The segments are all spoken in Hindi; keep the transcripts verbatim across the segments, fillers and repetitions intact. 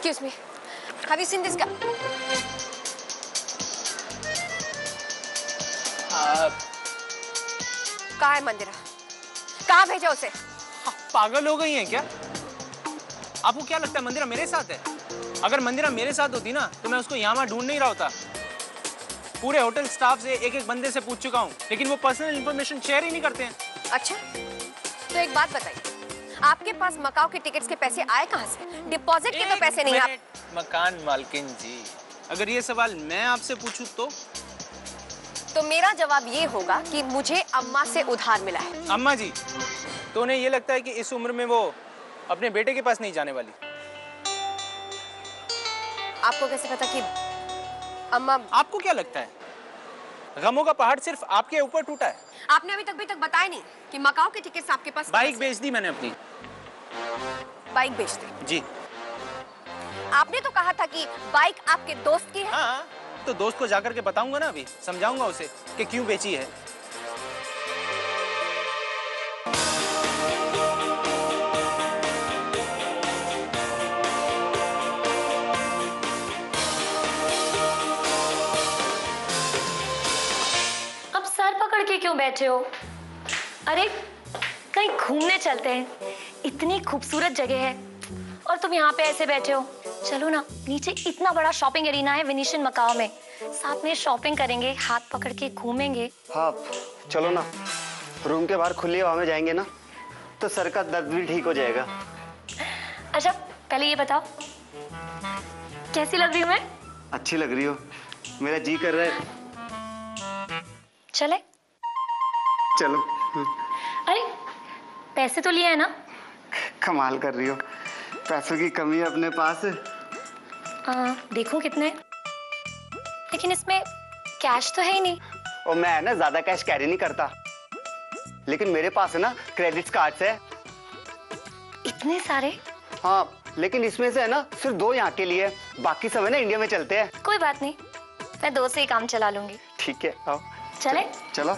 Excuse me. Have you seen this guy? uh... कहाँ है मंदिरा? कहाँ भेजा उसे? पागल हो गई हैं क्या? आपको क्या लगता है मंदिरा मेरे साथ है? अगर मंदिरा मेरे साथ होती ना तो मैं उसको यहाँ वहाँ ढूंढ नहीं रहा होता। पूरे होटल स्टाफ से एक एक बंदे से पूछ चुका हूँ, लेकिन वो पर्सनल इंफॉर्मेशन शेयर ही नहीं करते हैं। अच्छा, तो एक बात बताइए, आपके पास मकाओ के टिकट्स के पैसे आए कहाँ से? डिपॉजिट के तो पैसे नहीं। आप मकान मालकिन जी, अगर ये सवाल मैं आपसे पूछूं तो तो मेरा जवाब ये होगा कि मुझे अम्मा से उधार मिला है। अम्मा जी, तो उन्हें ये लगता है कि इस उम्र में वो अपने बेटे के पास नहीं जाने वाली? आपको कैसे पता कि अम्मा? आपको क्या लगता है गमों का पहाड़ सिर्फ आपके ऊपर टूटा है? आपने अभी तक भी तक बताया नहीं कि मकाओ के टिकट्स आपके पास। बाइक बेच दी मैंने अपनी। बाइक बेच दी? जी। आपने तो कहा था कि बाइक आपके दोस्त की है। हाँ, तो दोस्त को जाकर के बताऊंगा ना, अभी समझाऊंगा उसे कि क्यों बेची है। अब सर पकड़ के क्यों बैठे हो? अरे कहीं घूमने चलते हैं, इतनी खूबसूरत जगह है और तुम यहाँ पे ऐसे बैठे हो। चलो ना, नीचे इतना बड़ा शॉपिंग एरिना है वेनिशियन मकाओ में, साथ में शॉपिंग करेंगे, हाथ पकड़ के घूमेंगे। हाँ चलो ना, रूम के बाहर खुली हवा में जाएंगे ना तो सर का दर्द भी ठीक हो जाएगा। अच्छा पहले ये बताओ, कैसी लग रही हूँ मैं? अच्छी लग रही हो, मेरा जी कर रहा है। चले? चलो। अरे पैसे तो लिए है ना? कमाल कर रही हो, पैसों की कमी है अपने पास। आ, देखो कितने, लेकिन इसमें कैश तो है ही नहीं। और मैं ना ज्यादा कैश कैरी नहीं करता, लेकिन मेरे पास है ना क्रेडिट कार्ड्स है। इतने सारे? हाँ, लेकिन इसमें से है ना सिर्फ दो यहाँ के लिए, बाकी सब है ना इंडिया में चलते हैं। कोई बात नहीं, मैं दो से ही काम चला लूंगी। ठीक है, आओ। चले? चलो।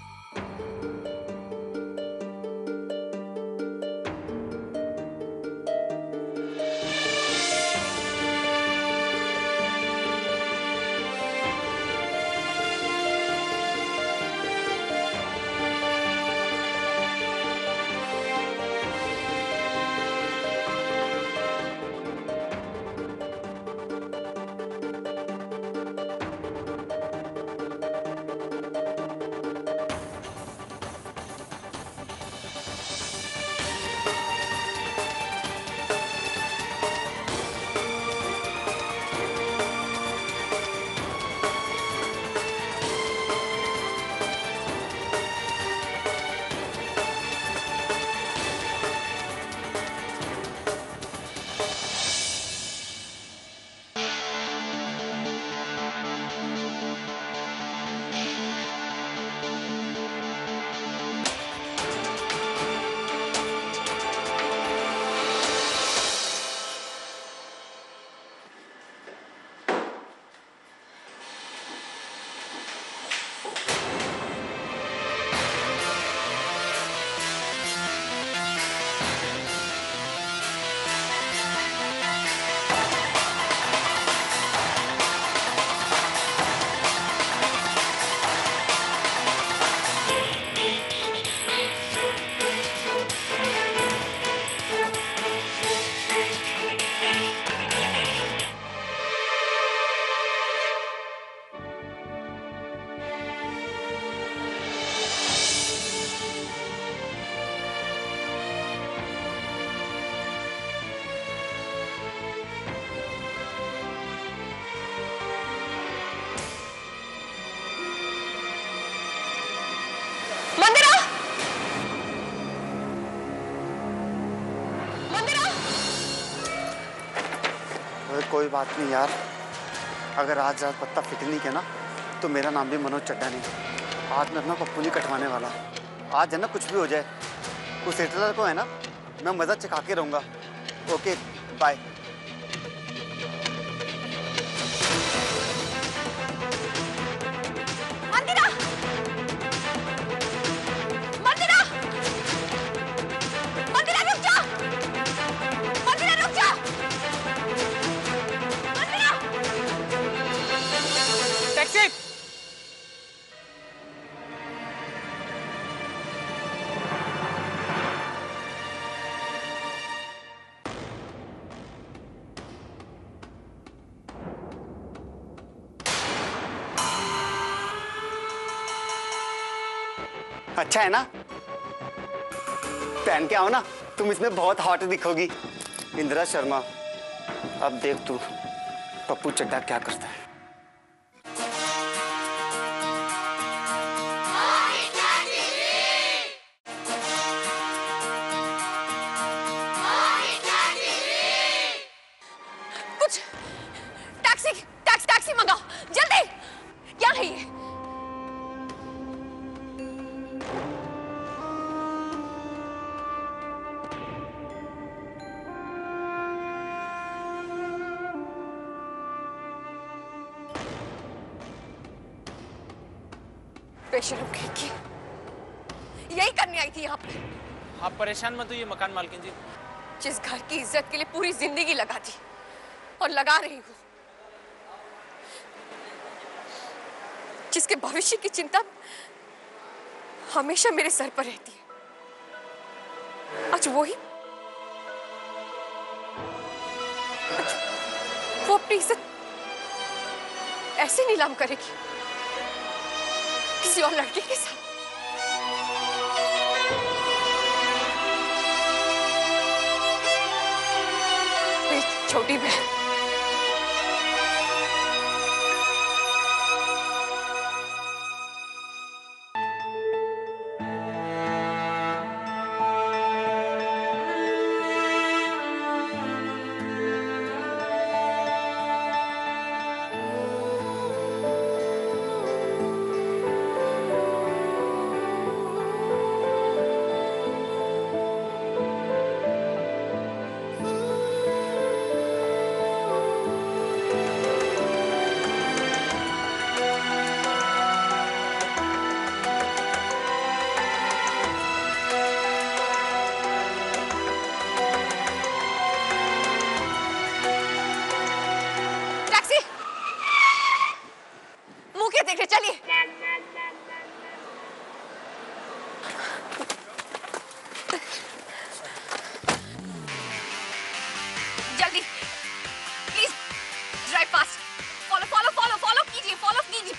कोई बात नहीं यार, अगर आज रात पत्ता फिट नहीं किया ना तो मेरा नाम भी मनोज चड्ढा नहीं। आज मैं अपना पप्पू नहीं कटवाने वाला। आज है ना कुछ भी हो जाए, उस सेटलर को है ना मैं मजा चखा के रहूँगा। Okay bye. अच्छा है ना? पहन के आओ ना, तुम इसमें बहुत हॉट दिखोगी। इंदिरा शर्मा, अब देख तू पप्पू चड्ढा क्या करता है। कुछ टैक्सी टैक्सी टैक्सी मंगाओ जल्दी। क्या है ये? बेशरम कहीं की, यही करने आई थी यहाँ पे। आप परेशान मत होइए मकान मालकिन जी। जिस घर की इज्जत के लिए पूरी जिंदगी लगा दी और लगा रही हूँ, जिसके भविष्य की चिंता हमेशा मेरे सर पर रहती है, आज वही आज वो अपनी इज्जत ऐसे नीलाम करेगी किसी और लड़के के साथ। मेरी छोटी बहन, देख रहे, चलिए। जल्दी please drive fast. Follow follow follow follow कीजिए, फॉलो कीजिए।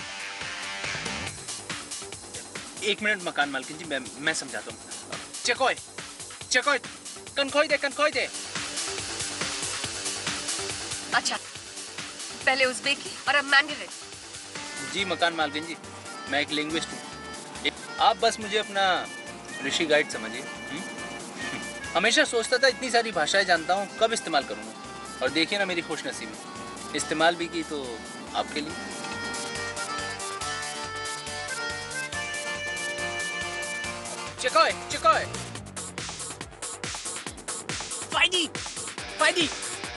एक मिनट मकान मालकिन जी, मैं मैं समझाता हूँ। चकोय चकोय कनखोई दे कनखोई दे। अच्छा, पहले उज़्बेकी और अब मैंडरिन। जी मकान मालकिन जी, मैं एक लिंग्विस्ट हूँ। आप बस मुझे अपना ऋषि गाइड समझिए। हमेशा सोचता था इतनी सारी भाषाएं जानता हूँ, कब इस्तेमाल करूँगा, और देखिए ना मेरी खुशनसीबी, इस्तेमाल भी की तो आपके लिए। चिकोय चिकोय फाइडी फाइडी।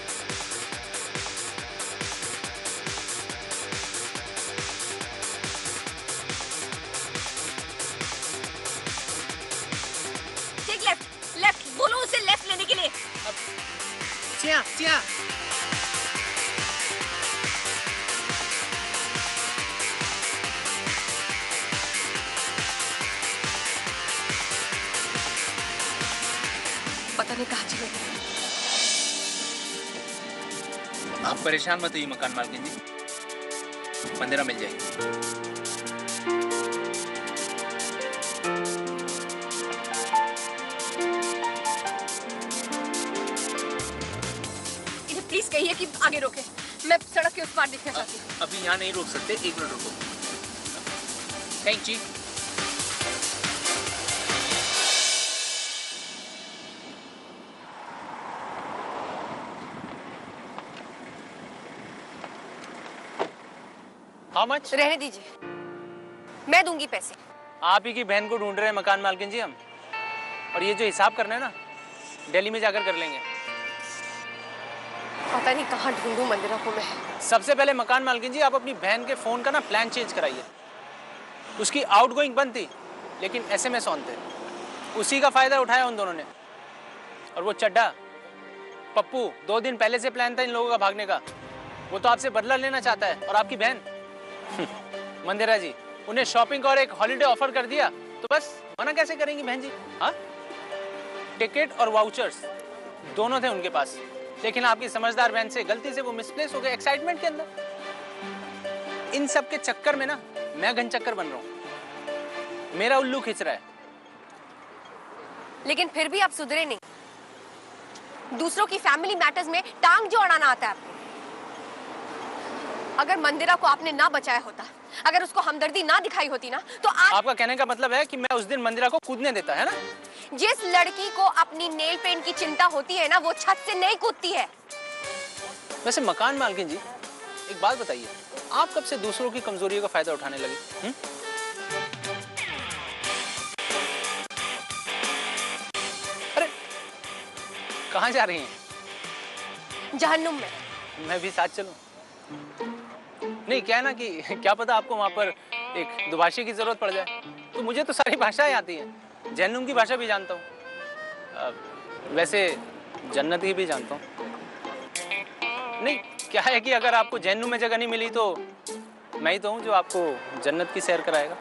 लेफ्ट लेफ्ट बोलो उसे लेफ्ट लेने के लिए। चिया चिया। पता नहीं कहाँ चले। आप परेशान मत होइए मकान मालकिन जी, मंदिरा मिल जाएगी। प्लीज कहिए कि आगे रोके, मैं सड़क के उस पार देखना चाहती हूँ। अभी यहाँ नहीं रोक सकते, एक मिनट रुको। कैंची। How much? रहने दीजिए, मैं दूंगी पैसे। आप ही की बहन को ढूंढ रहे हैं मकान मालकिन जी हम, और ये जो हिसाब करना है ना, दिल्ली में जाकर कर लेंगे। पता नहीं कहाँ ढूंढूं मंदिरा को मैं। सबसे पहले मकान मालकिन जी, आप अपनी बहन के फोन का ना प्लान चेंज कराइए। उसकी आउटगोइंग बंद थी, लेकिन एसएमएस ऑन थे। उसी का फायदा उठाया उन दोनों ने। और वो चड्ढा पप्पू, दो दिन पहले से प्लान था इन लोगों का भागने का। वो तो आपसे बदला लेना चाहता है। और आपकी बहन मंदिरा जी, उन्हें शॉपिंग और एक हॉलीडे ऑफर कर दिया, तो बस मना कैसे करेंगी बहन जी? हाँ, टिकट और वाउचर्स दोनों थे उनके पास, लेकिन आपकी समझदार बहन से गलती से वो मिसप्लेस हो गए एक्साइटमेंट के अंदर। इन सब के चक्कर में ना मैं घन चक्कर बन रहा हूँ। मेरा उल्लू खिंच रहा है। लेकिन फिर भी आप सुधरे नहीं। दूसरों की फैमिली मैटर्स में टांग जो अड़ाना आता है आपको। अगर मंदिरा को आपने ना बचाया होता, अगर उसको हमदर्दी ना दिखाई होती ना, तो आज आपका कहने का मतलब है कि मैं उस दिन मंदिरा को कूदने देता, है ना? जिस लड़की को अपनी नेल पेंट की चिंता होती है ना, वो छत से नहीं कूदती है। वैसे मकान मालकिन जी, एक बात बताइए, आप कब से दूसरों की कमजोरियों का फायदा उठाने लगे? हुँ? अरे कहाँ जा रही हैं? जहन्नुम में। मैं भी साथ चलूं? नहीं, क्या है ना कि क्या पता आपको वहां पर एक दुभाषी की जरूरत पड़ जाए। तो मुझे तो सारी भाषाएं आती हैं, जहन्नुम की भाषा भी जानता हूँ, वैसे जन्नत की भी जानता हूँ। नहीं, क्या है कि अगर आपको जहन्नुम में जगह नहीं मिली तो मैं ही तो हूँ जो आपको जन्नत की सैर कराएगा।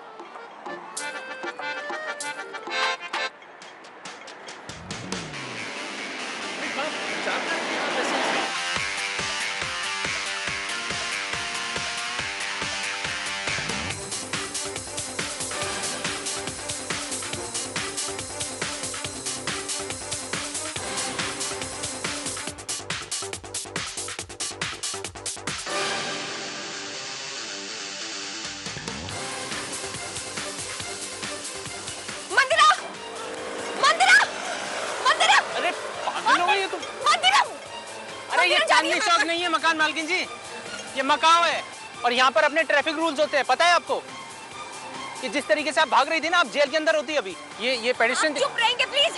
मंदिरा! मंदिरा! मंदिरा! अरे पागल हो गई है तुम? मंदिरा! अरे ये चांदनी चौक नहीं है मकान मालकिन जी, ये मकाओ है और यहाँ पर अपने ट्रैफिक रूल्स होते हैं, पता है आपको? कि जिस तरीके से आप भाग रही थी ना, आप जेल के अंदर होती अभी। ये ये पेडिस्ट्रियन। चुप रहेंगे प्लीज।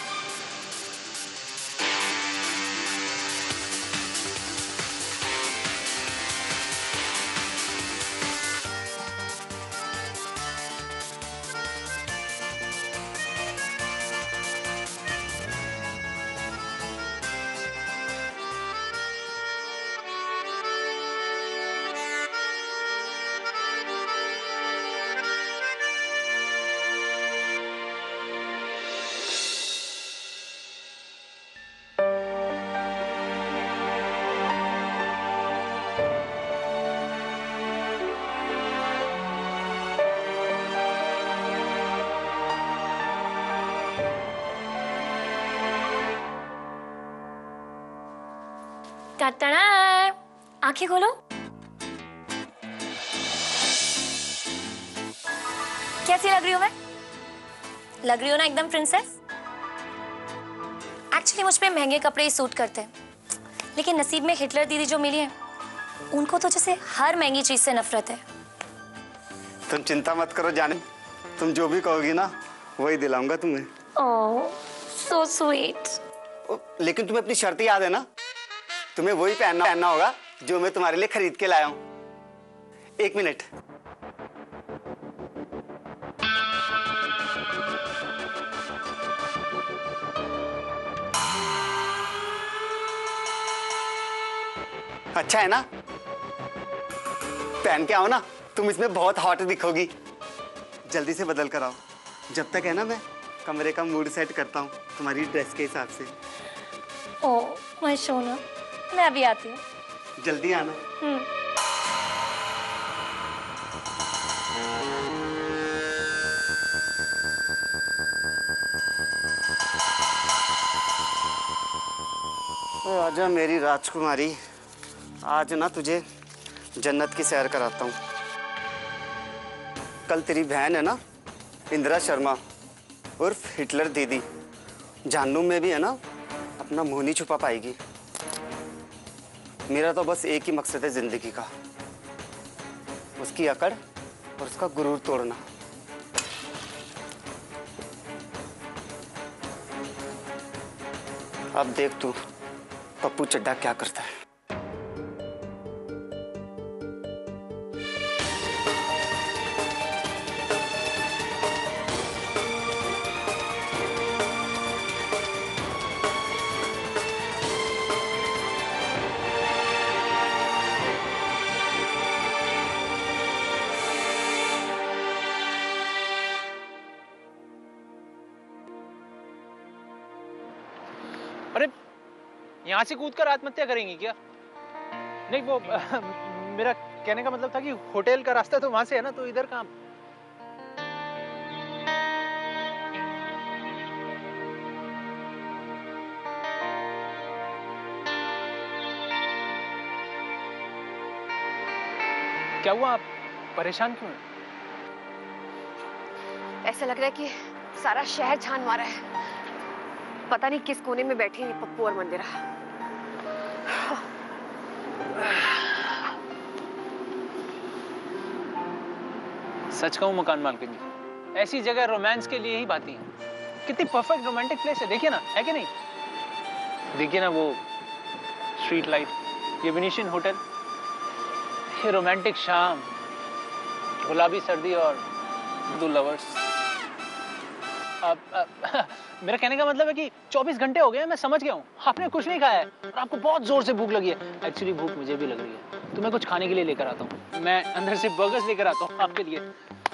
टाटा, आंखें खोलो। कैसी लग रही हूँ मैं? लग रही हूँ ना एकदम प्रिंसेस? एक्चुअली मुझ पे महंगे कपड़े ही सूट करते हैं, लेकिन नसीब में हिटलर दीदी जो मिली है, उनको तो जैसे हर महंगी चीज से नफरत है। तुम चिंता मत करो जाने, तुम जो भी कहोगी ना वही दिलाऊंगा तुम्हें। Oh, so sweet. लेकिन तुम्हें अपनी शर्त याद है ना? तुम्हें वही पहनना पहनना होगा जो मैं तुम्हारे लिए खरीद के लाया हूं। एक मिनट। अच्छा है ना? पहन के आओ ना, तुम इसमें बहुत हॉट दिखोगी। जल्दी से बदल कर आओ। जब तक है ना मैं कमरे का मूड सेट करता हूँ तुम्हारी ड्रेस के हिसाब से। ओह मैं सोना, मैं अभी आती हूँ। जल्दी आना। हम्म। ओ आजा मेरी राजकुमारी, आज ना तुझे जन्नत की सैर कराता हूँ। कल तेरी बहन है ना इंदिरा शर्मा उर्फ हिटलर दीदी, जहन्नुम में भी है ना अपना मुंह नहीं छुपा पाएगी। मेरा तो बस एक ही मकसद है जिंदगी का, उसकी अकड़ और उसका गुरूर तोड़ना। अब देख तू पप्पू चड्ढा क्या करता है। अरे यहाँ से कूदकर आत्महत्या करेंगी क्या? नहीं वो मेरा कहने का मतलब था कि होटल का रास्ता तो वहां से है ना, तो इधर कहाँ? क्या हुआ, आप परेशान क्यों हैं? ऐसा लग रहा है कि सारा शहर छान मारा है। पता नहीं किस कोने में बैठी है पप्पू और मंदिरा। सच कहूं मकान मालकिन जी, ऐसी जगह रोमांस के लिए ही बाती है। कितनी परफेक्ट रोमांटिक प्लेस है, देखिए ना, है कि नहीं? देखिए ना वो स्ट्रीट लाइट, ये वेनिशियन होटल, ये रोमांटिक शाम, गुलाबी सर्दी और दो लवर्स। अब, अब मेरा कहने का मतलब है कि चौबीस घंटे हो गए, मैं समझ गया हूँ आपने कुछ नहीं खाया है और आपको बहुत जोर से भूख लगी है। एक्चुअली भूख मुझे भी लग रही है, तो मैं कुछ खाने के लिए लेकर आता हूँ। मैं अंदर से बर्गर्स लेकर आता हूँ आपके लिए।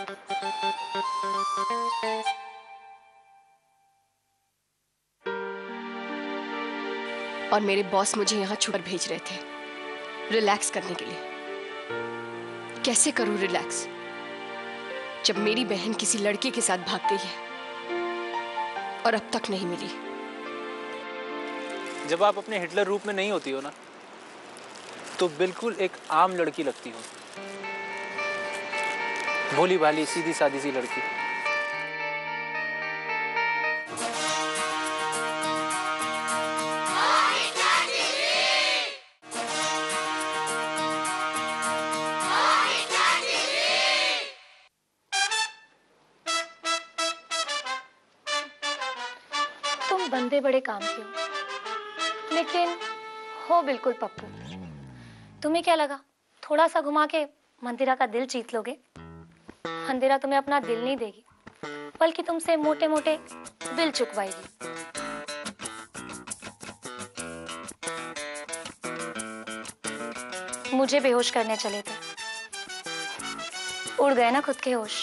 और मेरे बॉस मुझे यहाँ छुट्टी भेज रहे थे रिलैक्स करने के लिए। कैसे करूं रिलैक्स जब मेरी बहन किसी लड़के के साथ भाग गई है और अब तक नहीं मिली। जब आप अपने हिटलर रूप में नहीं होती हो ना, तो बिल्कुल एक आम लड़की लगती हो, भोली भाली सीधी सादी सी लड़की। तुम बंदे बड़े काम के हो, लेकिन हो बिल्कुल पप्पू। तुम्हें क्या लगा थोड़ा सा घुमा के मंदिरा का दिल जीत लोगे? मंदिरा तुम्हें अपना दिल नहीं देगी, बल्कि तुमसे मोटे मोटे बिल चुकवाएगी। मुझे बेहोश करने चले थे, उड़ गए ना खुद के होश।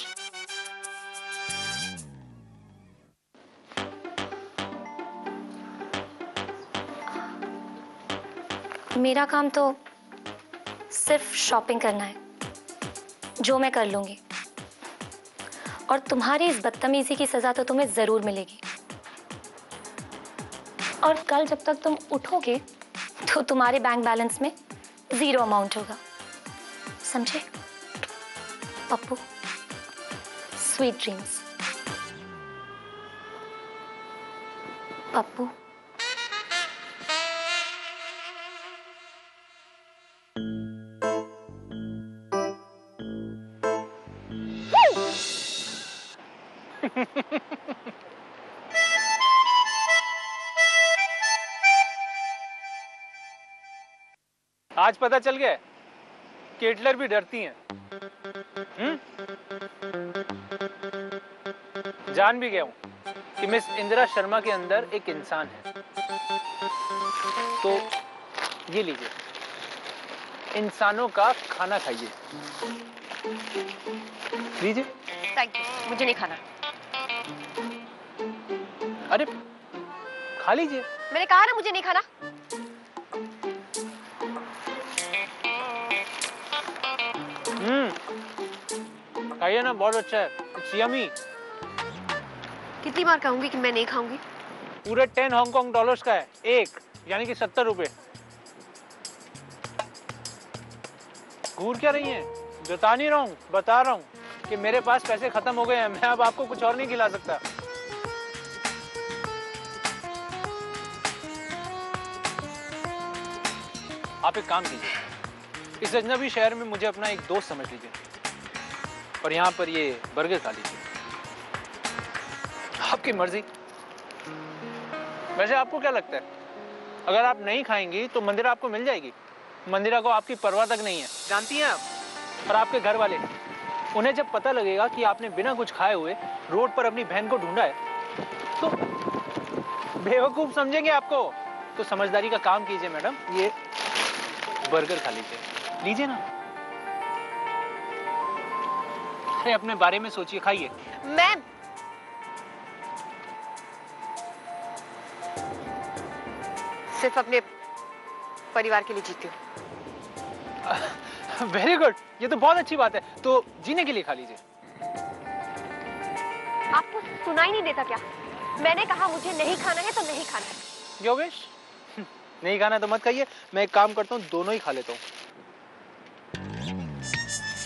मेरा काम तो सिर्फ शॉपिंग करना है, जो मैं कर लूंगी। और तुम्हारी इस बदतमीजी की सजा तो तुम्हें जरूर मिलेगी। और कल जब तक तुम उठोगे तो तुम्हारे बैंक बैलेंस में जीरो अमाउंट होगा, समझे पप्पू? Sweet dreams Pappu. आज पता चल गया कि हिटलर भी डरती हैं। हम्म? जान भी गया हूं कि मिस इंदिरा शर्मा के अंदर एक इंसान है। तो ये लीजिए, इंसानों का खाना खाइए। लीजिए। थैंक यू, मुझे नहीं खाना। अरे खा लीजिए। मैंने कहा ना मुझे नहीं खाना। हम्म, खाइए ना, बहुत अच्छा है। It's yummy. कितनी बार कहूंगी कि मैं नहीं खाऊंगी? पूरे टेन हांगकांग डॉलर्स का है एक, यानी कि सत्तर रुपए। घूर क्या रही हैं? बता नहीं रहा हूँ, बता रहा हूँ कि मेरे पास पैसे खत्म हो गए हैं। मैं अब आपको कुछ और नहीं खिला सकता। आप एक काम कीजिए, इस अजनबी शहर में मुझे अपना एक दोस्त समझ लीजिए और यहाँ पर ये बर्गर खा लीजिए। आपकी मर्जी। वैसे आपको क्या लगता है, अगर आप नहीं खाएंगी तो मंदिरा आपको मिल जाएगी? मंदिरा को आपकी परवाह तक नहीं है, जानती हैं आप? और आपके घर वाले, उन्हें जब पता लगेगा कि आपने बिना कुछ खाए हुए रोड पर अपनी बहन को ढूंढा है, तो बेवकूफ समझेंगे आपको। तो समझदारी का काम कीजिए मैडम, ये बर्गर खा लीजिए। लीजिए ना। अरे अपने बारे में सोचिए, खाइए। मैं सिर्फ अपने परिवार के लिए जीती हूँ। वेरी गुड, ये तो बहुत अच्छी बात है। तो जीने के लिए खा लीजिए। आपको सुनाई नहीं देता क्या? मैंने कहा मुझे नहीं खाना है तो नहीं खाना है। योगेश, नहीं खाना तो मत खाइए। मैं एक काम करता हूँ, दोनों ही खा लेता हूँ।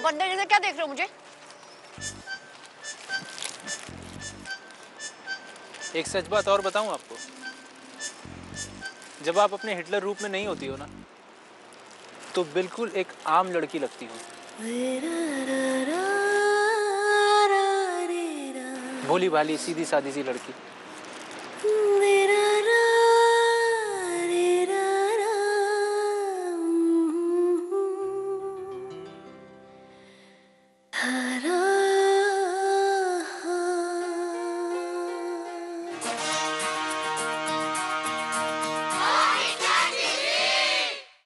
बंदे जैसे क्या देख रहे हो मुझे? एक सच बात और बताऊं आपको, जब आप अपने हिटलर रूप में नहीं होती हो ना, तो बिल्कुल एक आम लड़की लगती हो। भोली भाली सीधी सादी सी लड़की।